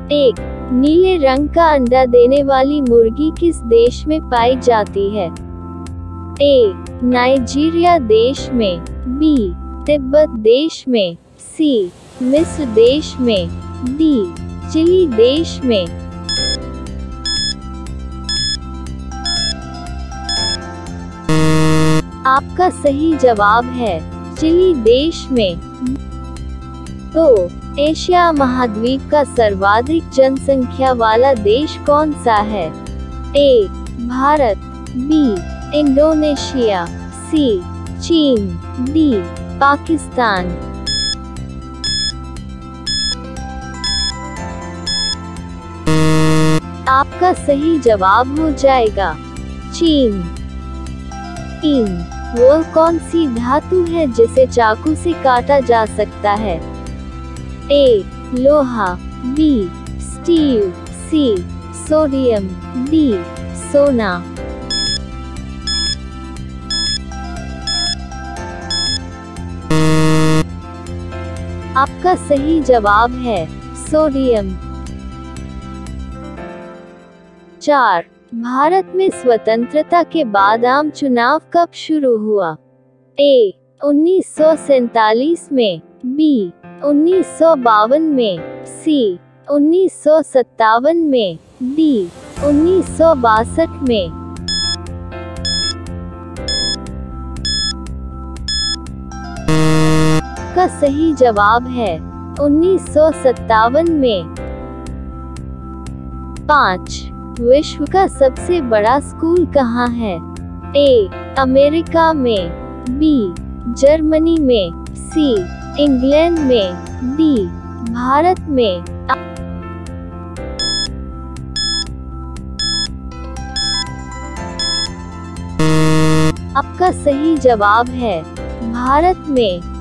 एक, नीले रंग का अंडा देने वाली मुर्गी किस देश में पाई जाती है? ए, नाइजीरिया देश में, बी, तिब्बत देश में, सी, मिस्र देश में, डी, चिली देश में। आपका सही जवाब है चिली देश में। तो एशिया महाद्वीप का सर्वाधिक जनसंख्या वाला देश कौन सा है? A, Bharat, B, Indonesia, C, चीन, डी, पाकिस्तान। आपका सही जवाब हो जाएगा चीन। तीन, वो कौन सी धातु है जिसे चाकू से काटा जा सकता है? ए, लोहा, B, steel, C, sodium, D, सोना। आपका सही जवाब है सोडियम। 4, भारत में स्वतंत्रता के बाद आम चुनाव कब शुरू हुआ? ए, 1947 में, बी, 1952 में, सी, 1957 में, डी, 1962 में। का सही जवाब है 1957 में। 5, विश्व का सबसे बड़ा स्कूल कहाँ है? ए, अमेरिका में, बी, जर्मनी में, सी, इंग्लैंड में, डी, भारत में। आपका सही जवाब है भारत में।